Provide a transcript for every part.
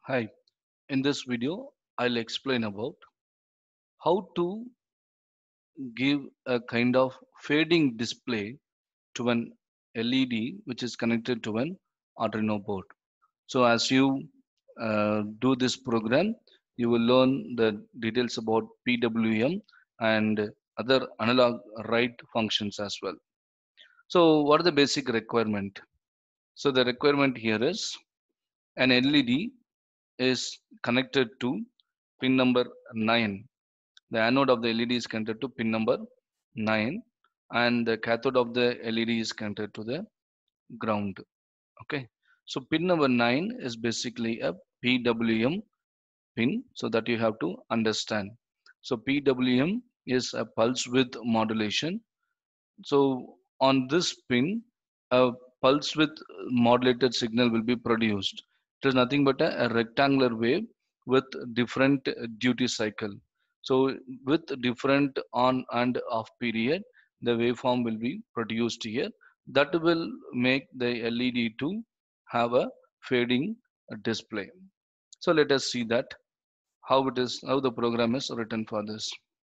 Hi, in this video, I'll explain about how to give a kind of fading display to an LED which is connected to an Arduino board. So as you do this program, you will learn the details about PWM and other analog write functions as well. So what are the basic requirement? So the requirement here is an LED is connected to pin number 9. The anode of the LED is connected to pin number 9 and the cathode of the LED is connected to the ground. Okay. So pin number 9 is basically a PWM pin, so that you have to understand. So PWM is a pulse width modulation. So on this pin, a pulse width modulated signal will be produced. It is nothing but a rectangular wave with different duty cycle. So with different on and off period, the waveform will be produced here. That will make the LED to have a fading display. So let us see that how the program is written for this.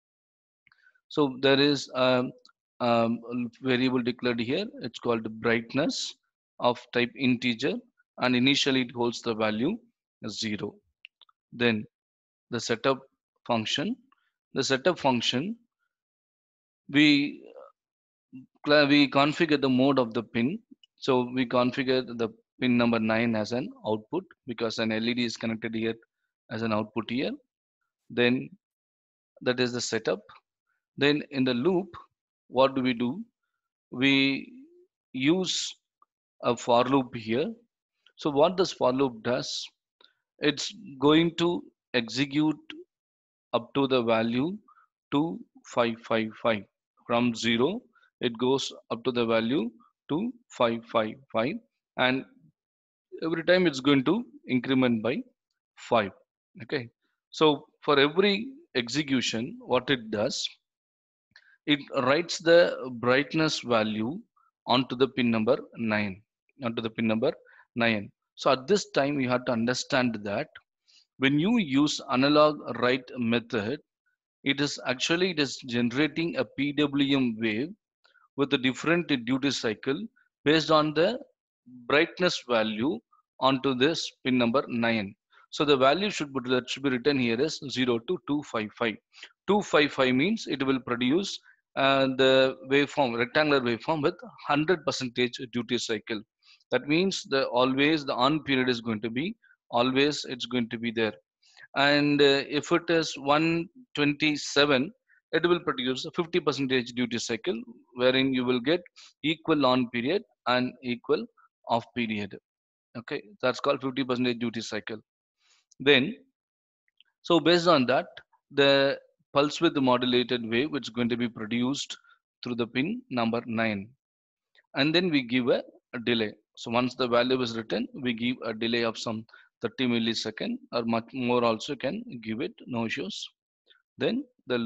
So there is a variable declared here. It's called brightness of type integer, and initially it holds the value 0. Then the setup function. The setup function, we we configure the mode of the pin. So we configure the pin number 9 as an output because an LED is connected here as an output here. Then that is the setup. Then in the loop, what do we do? We use a for loop here. So what this for loop does, it's going to execute up to the value 2555. From 0, it goes up to the value 2555, and every time it's going to increment by 5. Okay. So for every execution, what it does, it writes the brightness value onto the pin number 9, onto the pin number 9. So at this time you have to understand that when you use analog write method, it is generating a PWM wave with a different duty cycle based on the brightness value onto this pin number 9. So the value that should be written here is 0 to 255. 255 means it will produce the waveform, rectangular waveform with 100 percentage duty cycle. That means the always the on period is going to be always it's going to be there. And if it is 127, it will produce a 50 percentage duty cycle, wherein you will get equal on period and equal off period. Okay, that's called 50 percentage duty cycle. Then, so based on that, the pulse width modulated wave which is going to be produced through the pin number 9, and then we give a delay. So once the value is written, we give a delay of some 30 millisecond or much more also can give it, no issues. Then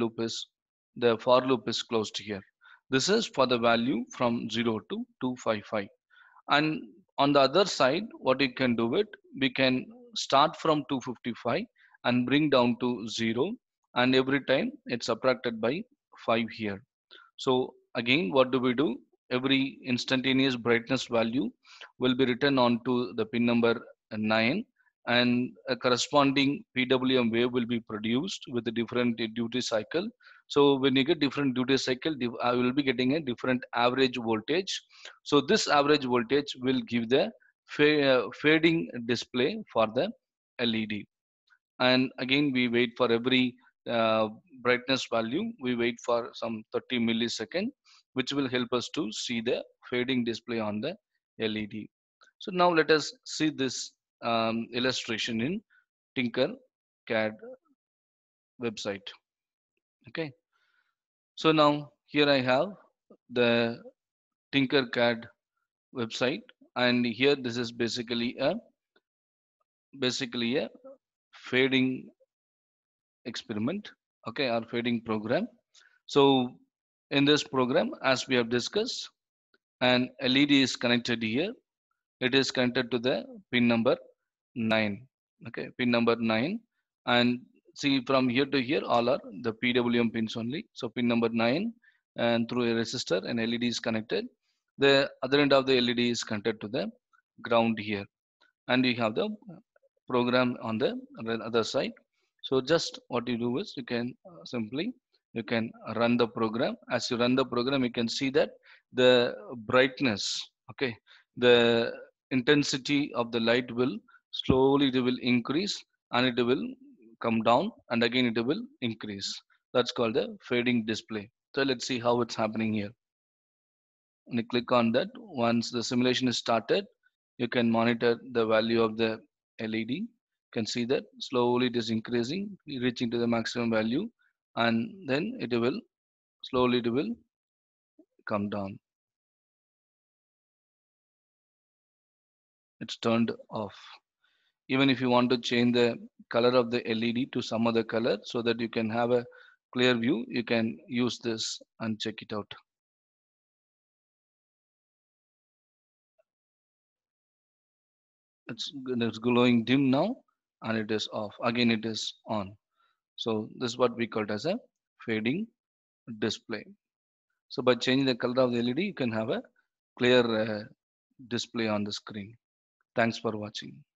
the for loop is closed here. This is for the value from 0 to 255. And on the other side, what you can do it, we can start from 255 and bring down to 0, and every time it's subtracted by 5 here. So again, what do we do? Every instantaneous brightness value will be written onto the pin number 9, and a corresponding PWM wave will be produced with a different duty cycle. So when you get different duty cycle, I will be getting a different average voltage. So this average voltage will give the fading display for the LED. And again we wait for every uh, brightness value, we wait for some 30 millisecond, which will help us to see the fading display on the LED. So now let us see this illustration in Tinkercad website. Okay, so now here I have the Tinkercad website, and here this is basically a fading experiment, okay, or fading program. So in this program, as we have discussed, an LED is connected here. It is connected to the pin number 9. Okay, pin number 9. And see, from here to here all are the PWM pins only. So pin number 9, and through a resistor an LED is connected. The other end of the LED is connected to the ground here, and you have the program on the other side. So just what you do is you can simply you can run the program. As you run the program, you can see that the brightness, okay, the intensity of the light will slowly it will increase, and it will come down, and again it will increase. That's called the fading display. So let's see how it's happening here. When you click on that, once the simulation is started, you can monitor the value of the LED. You can see that slowly it is increasing, reaching to the maximum value, and then it will slowly it will come down. It's turned off. Even if you want to change the color of the LED to some other color so that you can have a clear view, you can use this and check it out. It's glowing dim now, and it is off. Again, it is on. So this is what we call it as a fading display. So by changing the color of the LED, you can have a clear display on the screen. Thanks for watching.